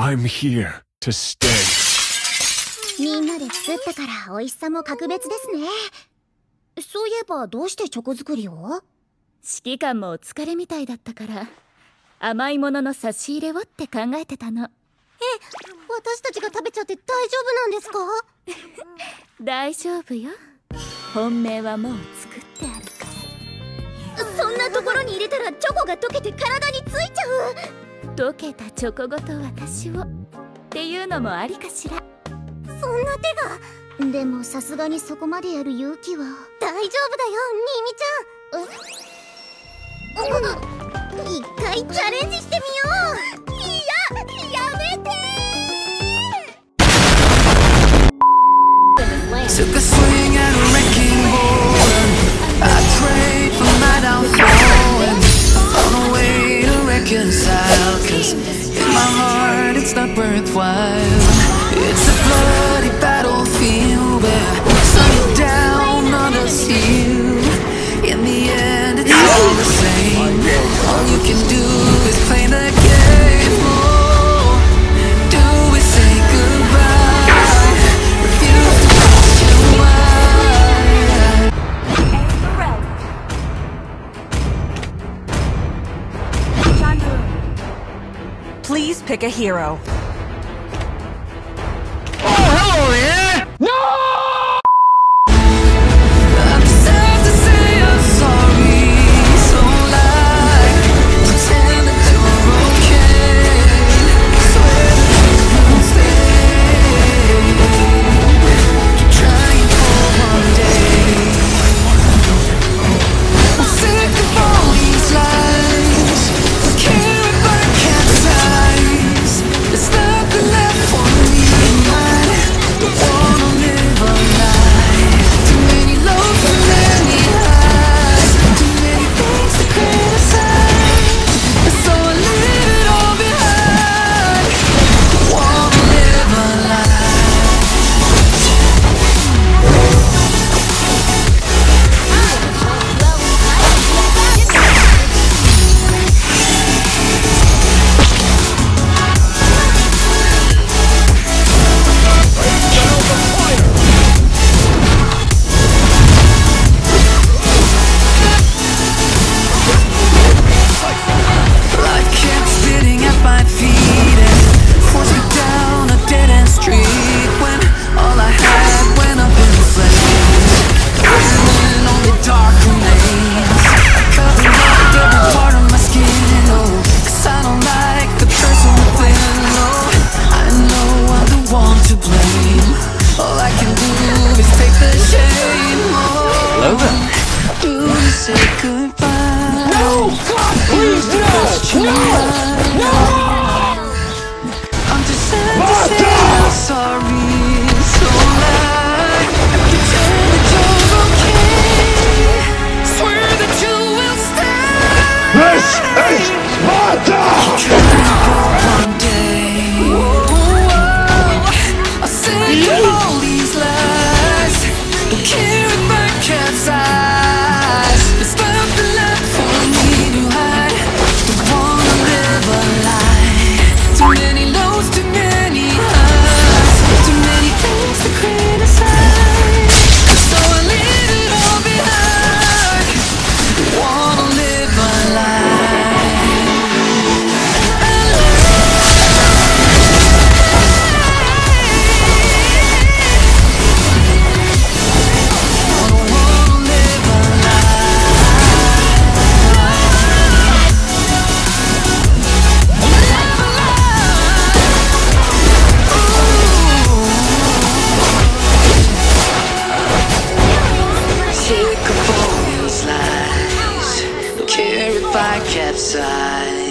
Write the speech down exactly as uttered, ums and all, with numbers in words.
I'm here to stay. みんなで作ったから美味しさも格別ですね。そういえばどうしてチョコ作りを？ 指揮官もお疲れみたいだったから甘いものの差し入れをって考えてたの。 え、私たちが食べちゃって大丈夫なんですか？ 大丈夫よ。本命はもう作ってあるから。 そんなところに入れたらチョコが溶けて体についちゃう。 溶けたチョコごと私をっていうのもありかしら。 そんな手が。でもさすがにそこまでやる勇気は。大丈夫だよ、ニミちゃん。一回チャレンジしてみよう。いや、やめてー。 Took a swing at a wrecking ball. I prayed for my downfall and I found a way to reconcile. Cause in my heart it's not worthwhile. It's a bloody battlefield where sun you down, others heal. In the end it's all the same. All you can do is play the game. Oh, do we say goodbye? Refuse to question why. Please pick a hero. Oh, hello there! No! I'm sad to say I'm sorry. So lie, pretend that you're okay. Swear that you won't stay. Keep trying for one day. I'm sick of all these lies. Don't care if I capsize. There's nothing left for me. Don't wanna live a lie. Too many lows, too many highs. Too many things to criticize. So I leave it all behind. Don't wanna live a lie. Life kept spitting at my feet and forced me down a dead-end street when all I had went up in flames. When only dark remains. I covered up every part of my skin, oh, 'cause I don't like the person within, oh. I know I'm the one to blame. All I can do is take the shame, oh. Hello there. Do you say goodbye? No! God, please, no! No! No! I'm just sad to say I'm sorry. So lie, pretend that you're okay. Swear that you will stay. This is Sparta! Trying for one day. Whoa, I'm sick of all these lies. Don't care if I capsize. There's nothing left for me to hide. Don't wanna live a lie. Too many lows, too many highs. Too many things to criticize. So I leave it all behind. Don't wanna live a lie. Sick of all these lies. Don't care if I capsize.